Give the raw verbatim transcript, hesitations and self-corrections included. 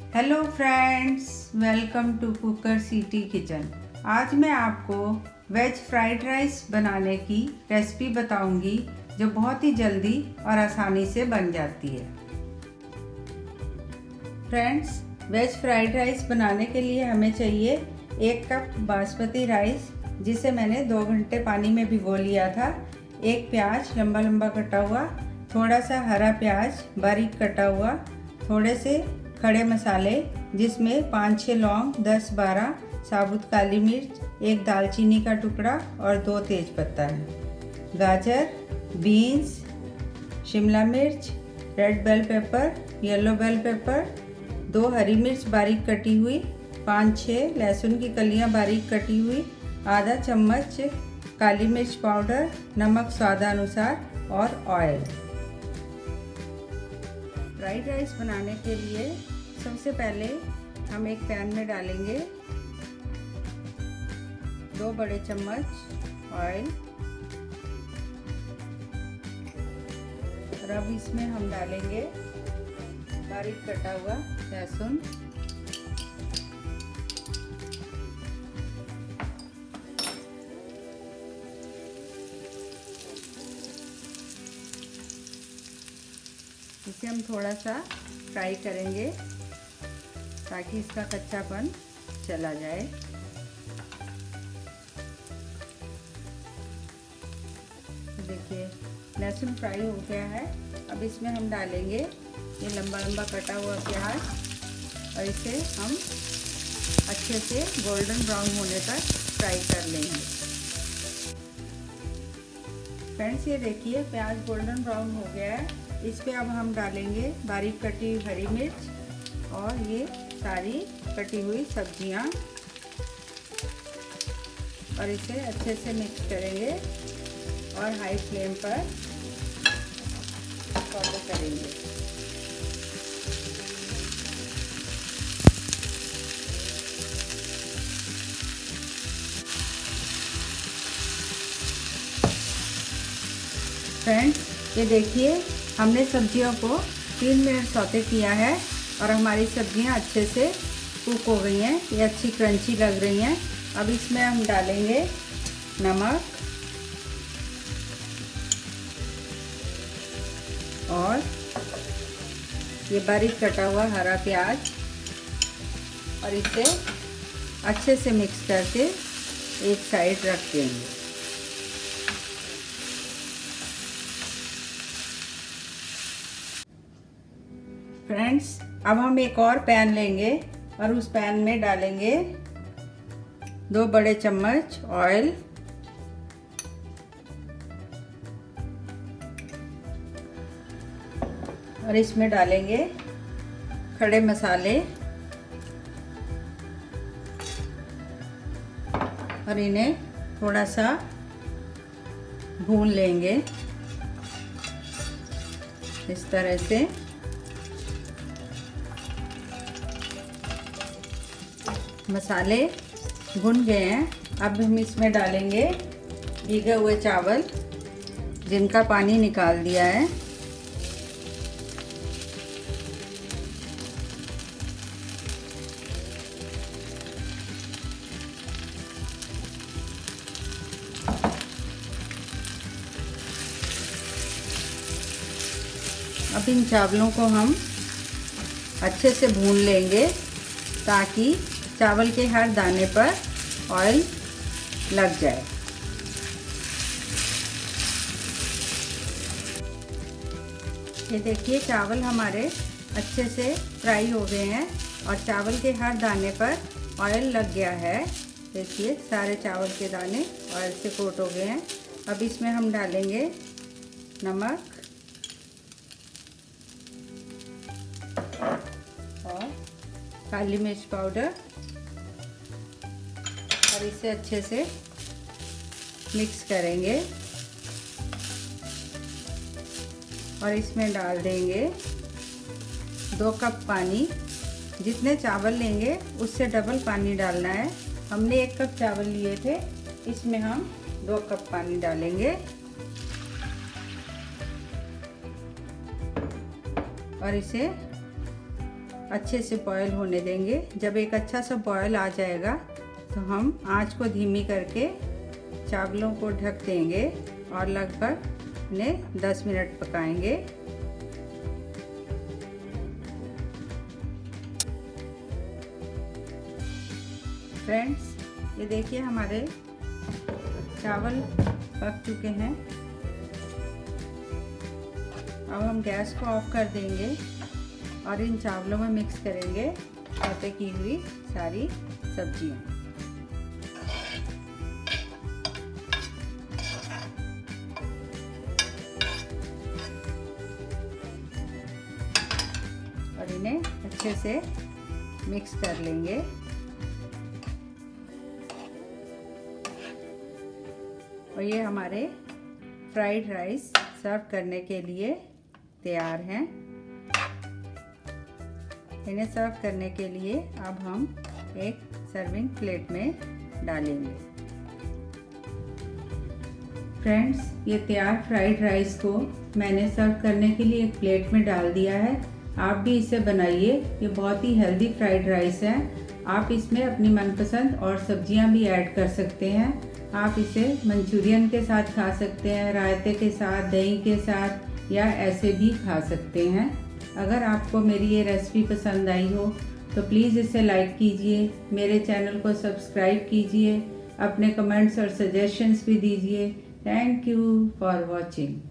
Hello friends, welcome to cooker city kitchen. आज मैं आपको वेज फ्राइड राइस बनाने की रेसिपी बताऊंगी जो बहुत ही जल्दी और आसानी से बन जाती है। फ्रेंड्स, वेज फ्राइड राइस बनाने के लिए हमें चाहिए एक कप बासमती राइस, जिसे मैंने दो घंटे पानी में भिगो लिया था। एक प्याज लंबा लंबा कटा हुआ, थोड़ा सा हरा प्याज बारीक कटा हुआ, थोड़े से खड़े मसाले जिसमें पाँच छः लौंग, दस बारह साबुत काली मिर्च, एक दालचीनी का टुकड़ा और दो तेज़पत्ता है। गाजर, बीन्स, शिमला मिर्च, red bell pepper, yellow bell pepper, दो हरी मिर्च बारीक कटी हुई, पाँच छः लहसुन की कलियां बारीक कटी हुई, आधा चम्मच काली मिर्च पाउडर, नमक स्वादानुसार और ऑयल। फ्राइड राइस बनाने के लिए सबसे पहले हम एक पैन में डालेंगे दो बड़े चम्मच ऑयल और अब इसमें हम डालेंगे बारीक कटा हुआ लहसुन, इसे हम थोड़ा सा फ्राई करेंगे ताकि इसका कच्चापन चला जाए। देखिए लहसुन फ्राई हो गया है। अब इसमें हम डालेंगे ये लंबा लंबा कटा हुआ प्याज और इसे हम अच्छे से गोल्डन ब्राउन होने तक फ्राई कर लेंगे। फ्रेंड्स, ये देखिए प्याज गोल्डन ब्राउन हो गया है। इस पे अब हम डालेंगे बारीक कटी हरी मिर्च और ये सारी कटी हुई सब्जियां और इसे अच्छे से मिक्स करेंगे और हाई फ्लेम पर सौटे करेंगे। फ्रेंड्स, ये देखिए हमने सब्जियों को तीन मिनट सौते किया है और हमारी सब्जियां अच्छे से कुक हो गई हैं। ये अच्छी क्रंची लग रही हैं। अब इसमें हम डालेंगे नमक और ये बारीक कटा हुआ हरा प्याज और इसे अच्छे से मिक्स करके एक साइड रख देंगे। फ्रेंड्स, अब हम एक और पैन लेंगे और उस पैन में डालेंगे दो बड़े चम्मच ऑयल और इसमें डालेंगे खड़े मसाले और इन्हें थोड़ा सा भून लेंगे इस तरह से। मसाले भुन गए हैं। अब हम इसमें डालेंगे भीगे हुए चावल जिनका पानी निकाल दिया है। अब इन चावलों को हम अच्छे से भून लेंगे ताकि चावल के हर दाने पर ऑयल लग जाए। ये देखिए चावल हमारे अच्छे से फ्राई हो गए हैं और चावल के हर दाने पर ऑयल लग गया है। देखिए सारे चावल के दाने ऑयल से कोट हो गए हैं। अब इसमें हम डालेंगे नमक और काली मिर्च पाउडर और इसे अच्छे से मिक्स करेंगे और इसमें डाल देंगे दो कप पानी। जितने चावल लेंगे उससे डबल पानी डालना है। हमने एक कप चावल लिए थे, इसमें हम दो कप पानी डालेंगे और इसे अच्छे से बॉयल होने देंगे। जब एक अच्छा सा बॉयल आ जाएगा तो हम आंच को धीमी करके चावलों को ढक देंगे और लगभग इन्हें दस मिनट पकाएंगे। फ्रेंड्स, ये देखिए हमारे चावल पक चुके हैं। अब हम गैस को ऑफ कर देंगे और इन चावलों में मिक्स करेंगे सौते की हुई सारी सब्जियां। और इन्हें अच्छे से मिक्स कर लेंगे। और ये हमारे फ्राइड राइस सर्व करने के लिए तैयार हैं। इन्हें सर्व करने के लिए अब हम एक सर्विंग प्लेट में डालेंगे। फ्रेंड्स, ये तैयार फ्राइड राइस को मैंने सर्व करने के लिए एक प्लेट में डाल दिया है। आप भी इसे बनाइए। ये बहुत ही हेल्दी फ्राइड राइस है। आप इसमें अपनी मनपसंद और सब्जियां भी ऐड कर सकते हैं। आप इसे मंचूरियन के साथ खा सकते हैं, रायते के साथ, दही के साथ, या ऐसे भी खा सकते हैं। अगर आपको मेरी ये रेसिपी पसंद आई हो तो प्लीज़ इसे लाइक कीजिए, मेरे चैनल को सब्सक्राइब कीजिए, अपने कमेंट्स और सजेशंस भी दीजिए। Thank you for watching.